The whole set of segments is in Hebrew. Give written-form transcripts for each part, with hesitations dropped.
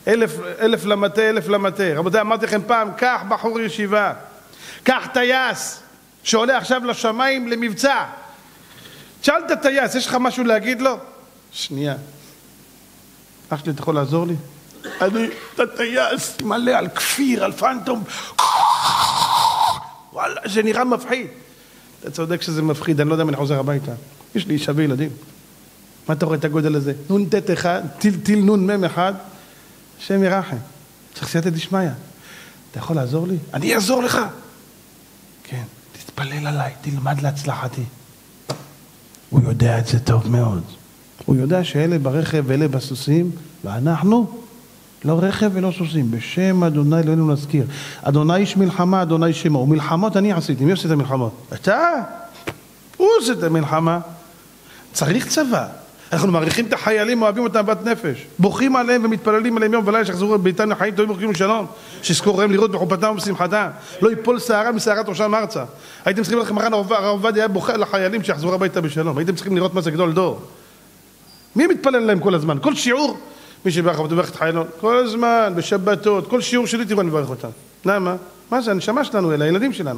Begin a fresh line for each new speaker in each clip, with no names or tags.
אלף למטה, אלף למטה. רבותיי, אמרתי לכם פעם, קח בחור ישיבה, קח טייס שעולה עכשיו לשמיים למבצע. תשאל את הטייס, יש לך משהו להגיד לו? שנייה. אח שלי, אתה יכול לעזור לי? אני, אתה טייס, מלא על כפיר, על פנטום. וואלה, זה נראה מפחיד. אתה צודק שזה מפחיד, אני לא יודע אם אני חוזר הביתה. יש לי אישה וילדים. מה אתה רואה את הגודל הזה? נון תת אחד, טיל נון מם אחד, השם ירחם. צריך סייעתא דשמיא. אתה יכול לעזור לי? אני אעזור לך. כן, תתפלל עליי, תלמד להצלחתי. הוא יודע את זה טוב מאוד. הוא יודע שאלה ברכב ואלה בסוסים, ואנחנו לא רכב ולא סוסים. בשם אדוני אלוהינו נזכיר. אדוני איש מלחמה, אדוני איש שמו. ומלחמות אני עשיתי. מי עושה את המלחמות? אתה? הוא עושה את המלחמה. צריך צבא. אנחנו מעריכים את החיילים, אוהבים אותם בת נפש. בוכים עליהם ומתפללים עליהם יום ולילה, שחזרו ביתנו לחיים טובים וברוכים ושלום. שיזכו להם לראות בחופתם ובשמחתם. לא ייפול שערה משערת ראשם ארצה. הייתם צריכים לכם, הרב עובדיה היה בוכה לחיילים שיחזרו הביתה בשלום. הייתם צריכים לראות מה זה גדול דור. מי מתפלל להם כל הזמן? כל שיעור, מי שברך וברך את חיילון, כל הזמן, בשבתות, כל שיעור שלי תראו אני מברך אותם. למה? מה זה? הנשמה שלנו אלה, הילדים שלנו.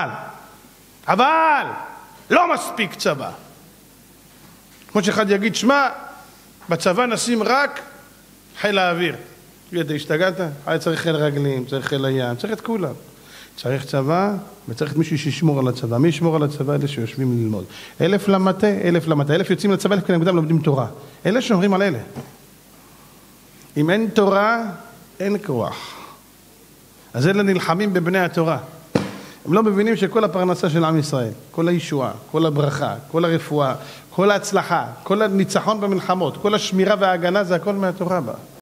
אבל, לא מספיק צבא. כמו שאחד יגיד, שמע, בצבא נשים רק חיל האוויר. אתה השתגעת? צריך חיל רגלים, צריך חיל הים, צריך את כולם. צריך צבא, וצריך מישהו שישמור על הצבא. מי ישמור על הצבא? אלה שיושבים ללמוד. 1,000 למטה, 1,000 למטה. 1,000 יוצאים לצבא, 1,000 כנגדם לומדים תורה. אלה שומרים על אלה. אם אין תורה, אין כוח. אז אלה נלחמים בבני התורה. הם לא מבינים שכל הפרנסה של עם ישראל, כל הישועה, כל הברכה, כל הרפואה, כל ההצלחה, כל הניצחון במלחמות, כל השמירה וההגנה, זה הכל מהתורה בה.